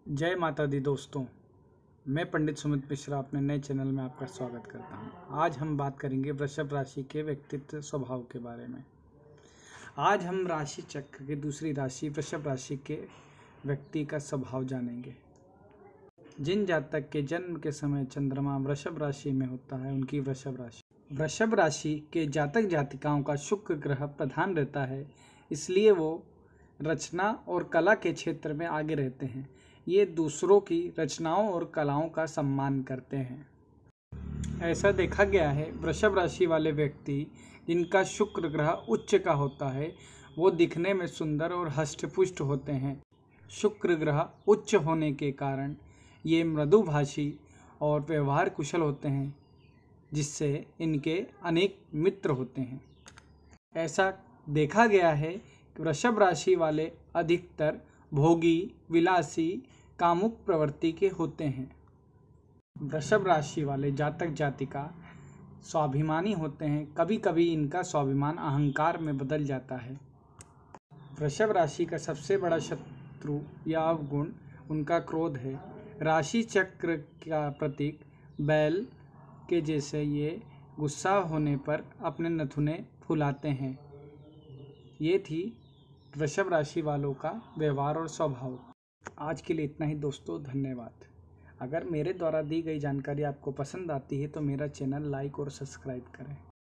जय माता दी दोस्तों, मैं पंडित सुमित मिश्रा अपने नए चैनल में आपका स्वागत करता हूं। आज हम बात करेंगे वृषभ राशि के व्यक्तित्व स्वभाव के बारे में। आज हम राशि चक्र की दूसरी राशि वृषभ राशि के व्यक्ति का स्वभाव जानेंगे। जिन जातक के जन्म के समय चंद्रमा वृषभ राशि में होता है उनकी वृषभ राशि के जातक जातिकाओं का शुक्र ग्रह प्रधान रहता है, इसलिए वो रचना और कला के क्षेत्र में आगे रहते हैं। ये दूसरों की रचनाओं और कलाओं का सम्मान करते हैं। ऐसा देखा गया है वृषभ राशि वाले व्यक्ति जिनका शुक्र ग्रह उच्च का होता है वो दिखने में सुंदर और हष्टपुष्ट होते हैं। शुक्र ग्रह उच्च होने के कारण ये मृदुभाषी और व्यवहार कुशल होते हैं, जिससे इनके अनेक मित्र होते हैं। ऐसा देखा गया है कि वृषभ राशि वाले अधिकतर भोगी, विलासी, कामुक प्रवृत्ति के होते हैं। वृषभ राशि वाले जातक जातिका स्वाभिमानी होते हैं। कभी कभी इनका स्वाभिमान अहंकार में बदल जाता है। वृषभ राशि का सबसे बड़ा शत्रु या अवगुण उनका क्रोध है। राशि चक्र का प्रतीक बैल के जैसे ये गुस्सा होने पर अपने नथुने फुलाते हैं। ये थी वृषभ राशि वालों का व्यवहार और स्वभाव। आज के लिए इतना ही दोस्तों, धन्यवाद। अगर मेरे द्वारा दी गई जानकारी आपको पसंद आती है तो मेरा चैनल लाइक और सब्सक्राइब करें।